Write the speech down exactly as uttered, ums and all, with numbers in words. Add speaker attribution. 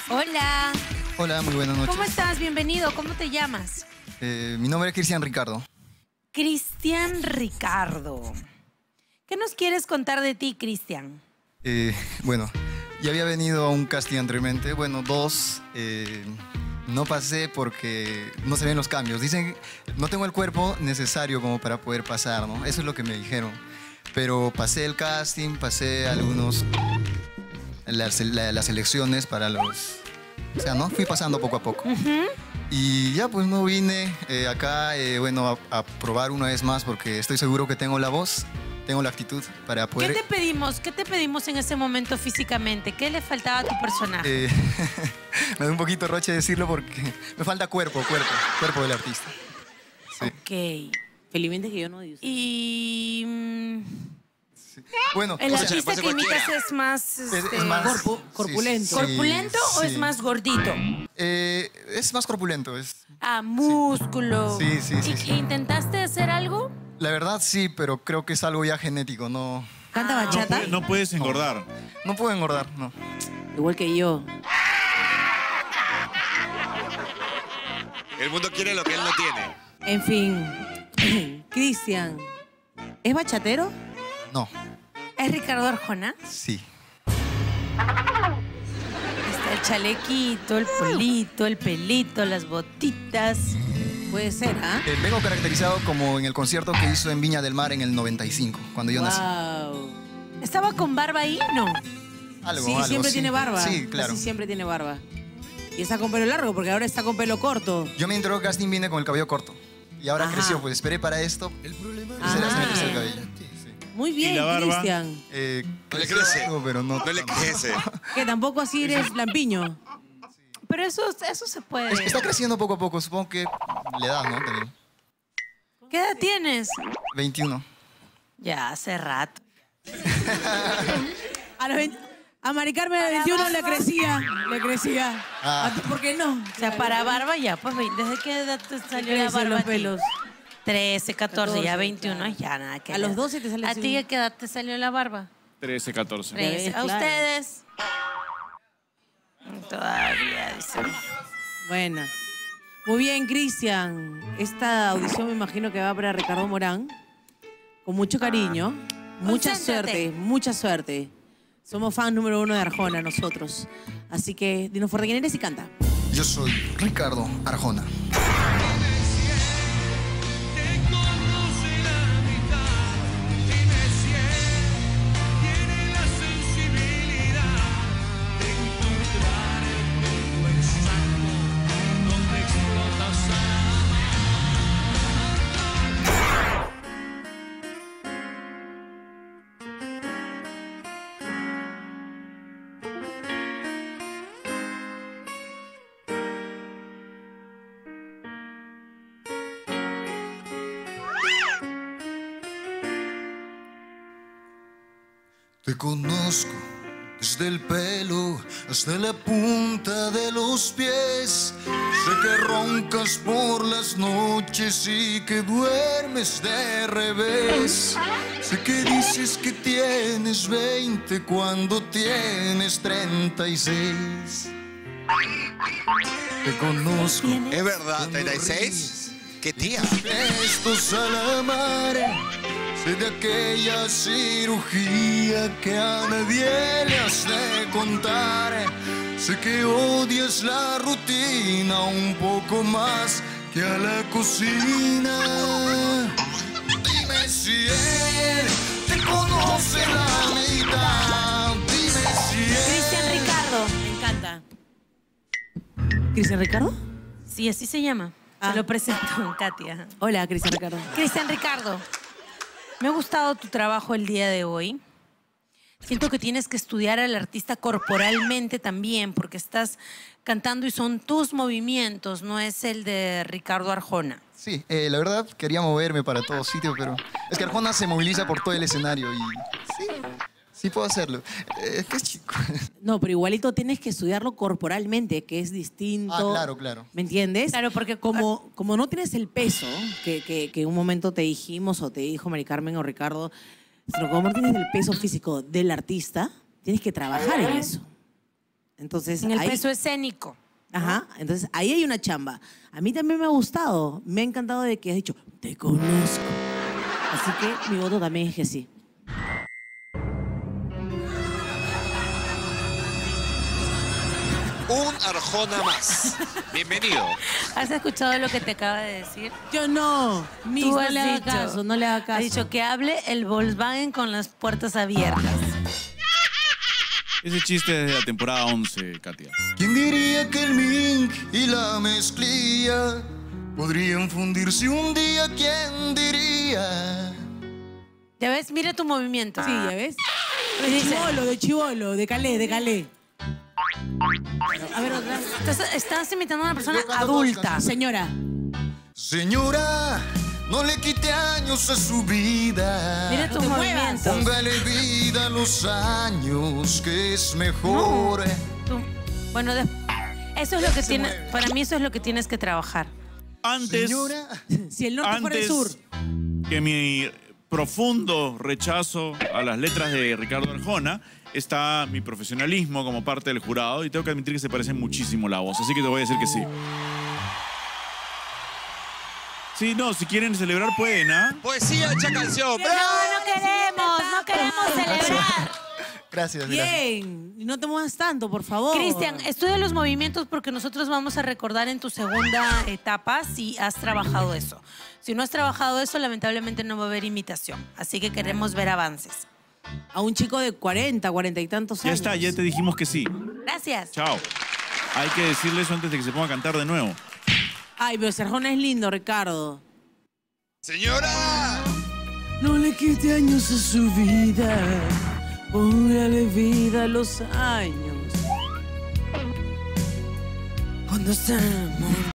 Speaker 1: Hola.
Speaker 2: Hola, muy buenas noches.
Speaker 1: ¿Cómo estás? Bienvenido. ¿Cómo te llamas?
Speaker 2: Eh, mi nombre es Cristian Ricardo.
Speaker 1: Cristian Ricardo. ¿Qué nos quieres contar de ti, Cristian?
Speaker 2: Eh, bueno, ya había venido a un casting anteriormente. Bueno, dos. Eh, no pasé porque no se ven los cambios. Dicen que no tengo el cuerpo necesario como para poder pasar, ¿no? Eso es lo que me dijeron. Pero pasé el casting, pasé algunos... Las, la, las elecciones para los... O sea, ¿no? Fui pasando poco a poco.
Speaker 1: Uh-huh.
Speaker 2: Y ya, pues no vine eh, acá, eh, bueno, a, a probar una vez más porque estoy seguro que tengo la voz, tengo la actitud para poder...
Speaker 1: ¿Qué te pedimos? ¿Qué te pedimos en ese momento físicamente? ¿Qué le faltaba a tu personaje?
Speaker 2: Eh, me da un poquito roche decirlo porque me falta cuerpo, cuerpo, cuerpo del artista. Sí.
Speaker 1: Ok.
Speaker 3: Felizmente que yo no digo.
Speaker 1: Y... mm,
Speaker 2: Sí. Bueno,
Speaker 1: ¿el
Speaker 2: o sea,
Speaker 1: artista que imitas es más...
Speaker 2: es,
Speaker 1: este,
Speaker 2: es más
Speaker 3: corpu- corpulento.
Speaker 2: sí,
Speaker 1: ¿corpulento o
Speaker 2: sí.
Speaker 1: es más gordito?
Speaker 2: Eh, es más corpulento. Es,
Speaker 1: Ah, músculo.
Speaker 2: Sí, sí, sí,
Speaker 1: ¿Y-
Speaker 2: sí.
Speaker 1: ¿Intentaste hacer algo?
Speaker 2: la verdad sí, pero creo que es algo ya genético. No,
Speaker 3: ¿Canta
Speaker 1: Ah,
Speaker 3: bachata?
Speaker 4: No puedes engordar.
Speaker 2: no puedo engordar, no.
Speaker 3: Igual que yo.
Speaker 5: El mundo quiere lo que él no tiene.
Speaker 3: En fin. Cristian, ¿es bachatero?
Speaker 2: No,
Speaker 1: ¿Es Ricardo Arjona?
Speaker 2: sí.
Speaker 1: Está el chalequito, el polito, el pelito, las botitas.
Speaker 3: Puede ser, ¿ah?
Speaker 2: Eh, vengo caracterizado como en el concierto que hizo en Viña del Mar en el noventa y cinco, cuando yo nací.
Speaker 3: Wow.
Speaker 1: ¿Estaba con barba ahí? No.
Speaker 2: Algo,
Speaker 3: Sí,
Speaker 2: algo,
Speaker 3: siempre
Speaker 2: sí.
Speaker 3: tiene barba.
Speaker 2: Sí, claro.
Speaker 3: Casi siempre tiene barba. Y está con pelo largo, porque ahora está con pelo corto.
Speaker 2: Yo me entró al casting, vine con el cabello corto. Y ahora
Speaker 3: Ajá.
Speaker 2: creció, pues esperé para esto. Y se le hace
Speaker 3: Ah.
Speaker 2: crecer el cabello. Sí.
Speaker 3: Muy bien,
Speaker 4: ¿Y la barba?
Speaker 3: Cristian.
Speaker 2: Eh,
Speaker 5: No le
Speaker 2: creció
Speaker 5: crece.
Speaker 2: algo, pero no,
Speaker 5: No le
Speaker 2: tanto.
Speaker 5: crece.
Speaker 3: Que tampoco así eres lampiño.
Speaker 1: Pero eso, eso se puede.
Speaker 2: Es- Está creciendo poco a poco, supongo que le edad, ¿no? También.
Speaker 1: ¿Qué edad tienes?
Speaker 2: veintiuno.
Speaker 1: Ya, hace rato.
Speaker 3: A, los veinte a Mari Carmen a los veintiuno le crecía. Le crecía.
Speaker 2: Ah.
Speaker 3: ¿A ti por qué no?
Speaker 1: O sea, para barba ya, pues, ¿desde qué edad te salió la
Speaker 3: crecen
Speaker 1: barba
Speaker 3: los
Speaker 1: a ti?
Speaker 3: pelos.
Speaker 1: trece, catorce, ya
Speaker 3: catorce,
Speaker 1: veintiuno,
Speaker 3: claro.
Speaker 1: ya nada que
Speaker 3: A los
Speaker 1: ver.
Speaker 3: doce te sale
Speaker 1: ¿A
Speaker 3: así
Speaker 1: ti
Speaker 3: un-
Speaker 1: a qué edad te salió la barba?
Speaker 4: trece, catorce.
Speaker 3: ves,
Speaker 1: trece. ¿A
Speaker 3: claro.
Speaker 1: ustedes? Todavía, dicen.
Speaker 3: Buena. Muy bien, Cristian. Esta audición me imagino que va para Ricardo Morán. Con mucho cariño. Mucha
Speaker 1: Concéntrate.
Speaker 3: suerte, mucha suerte. Somos fan número uno de Arjona, nosotros. Así que, dinos fuerte quién eres y canta.
Speaker 2: Yo soy Ricardo Arjona. Te conozco desde el pelo hasta la punta de los pies. Sé que roncas por las noches y que duermes de revés. Sé que dices que tienes veinte cuando tienes treinta y seis. Te conozco.
Speaker 5: ¿Es verdad? ¿treinta y seis? ¿Qué tía?
Speaker 2: Estos a la mar. Sé de aquella cirugía que a nadie le has de contar. Sé que odias la rutina un poco más que a la cocina. Dime si él te conoce la mitad. Dime si él...
Speaker 1: Cristian Ricardo.
Speaker 3: Me encanta. ¿Cristian Ricardo?
Speaker 1: Sí, así se llama.
Speaker 3: Ah.
Speaker 1: Se lo presento, Katia.
Speaker 3: Hola, Cristian Ricardo.
Speaker 1: Cristian Ricardo, me ha gustado tu trabajo el día de hoy. Siento que tienes que estudiar al artista corporalmente también, porque estás cantando y son tus movimientos, no es el de Ricardo Arjona.
Speaker 2: Sí, eh, la verdad quería moverme para todo sitio, pero es que Arjona se moviliza por todo el escenario y sí, sí puedo hacerlo. Eh, es que es chico.
Speaker 3: No, pero igualito tienes que estudiarlo corporalmente, que es distinto.
Speaker 2: Ah, claro, claro.
Speaker 3: ¿Me entiendes?
Speaker 1: Claro, porque-
Speaker 3: Como, como no tienes el peso que, que, que en un momento te dijimos o te dijo Mari Carmen o Ricardo, sino como no tienes el peso físico del artista, tienes que trabajar en eso. Entonces,
Speaker 1: En el
Speaker 3: ahí,
Speaker 1: peso escénico.
Speaker 3: ajá, entonces ahí hay una chamba. A mí también me ha gustado. Me ha encantado de que has dicho, te conozco. Así que mi voto también es que sí.
Speaker 5: Un Arjona más. Bienvenido.
Speaker 1: ¿Has escuchado lo que te acaba de decir?
Speaker 3: Yo no. Miss,
Speaker 1: Tú
Speaker 3: no
Speaker 1: has
Speaker 3: le haga
Speaker 1: dicho-
Speaker 3: caso, no le haga caso.
Speaker 1: Ha dicho que hable el Volkswagen con las puertas abiertas.
Speaker 4: Ese chiste es de la temporada once, Katia.
Speaker 2: ¿Quién diría que el mink y la mezclilla podrían fundirse un día? ¿Quién diría?
Speaker 1: ¿Ya ves? Mira tu movimiento.
Speaker 3: Sí, ¿ya ves? De
Speaker 1: Dice-
Speaker 3: chivolo, de chivolo, de calé, de calé. A ver, otra.
Speaker 1: Estás, estás imitando a una persona
Speaker 2: Yo canto
Speaker 1: adulta.
Speaker 2: todas las
Speaker 3: Señora.
Speaker 2: Señora, no le quite años a su vida.
Speaker 1: Mira tus
Speaker 3: te muevas.
Speaker 1: movimientos.
Speaker 2: Póngale vida a los años, que es mejor.
Speaker 1: Tú- Bueno, de- eso es lo que
Speaker 2: Se
Speaker 1: tienes.
Speaker 2: mueve.
Speaker 1: Para mí eso es lo que tienes que trabajar.
Speaker 4: Antes,
Speaker 2: Señora,
Speaker 3: Si el norte fuera el
Speaker 4: antes
Speaker 3: sur.
Speaker 4: que mi profundo rechazo a las letras de Ricardo Arjona, está mi profesionalismo como parte del jurado y tengo que admitir que se parece muchísimo la voz, así que te voy a decir que sí. Sí, no, si quieren celebrar pueden, ¿ah?
Speaker 5: Poesía hecha canción.
Speaker 1: No, no queremos, no queremos celebrar.
Speaker 2: gracias, gracias.
Speaker 3: Bien. Y no te muevas tanto, por favor.
Speaker 1: Cristian, estudia los movimientos porque nosotros vamos a recordar en tu segunda etapa si has trabajado eso. Si no has trabajado eso, lamentablemente no va a haber imitación. Así que queremos ver avances.
Speaker 3: A un chico de cuarenta, cuarenta y tantos
Speaker 4: Ya
Speaker 3: años.
Speaker 4: está, ya te dijimos que sí.
Speaker 1: Gracias.
Speaker 4: Chao. Hay que decirle eso antes de que se ponga a cantar de nuevo.
Speaker 3: Ay, pero ese Arjona es lindo, Ricardo.
Speaker 5: Señora.
Speaker 3: No le quite años a su vida. Póngale vida a los años. Cuando estamos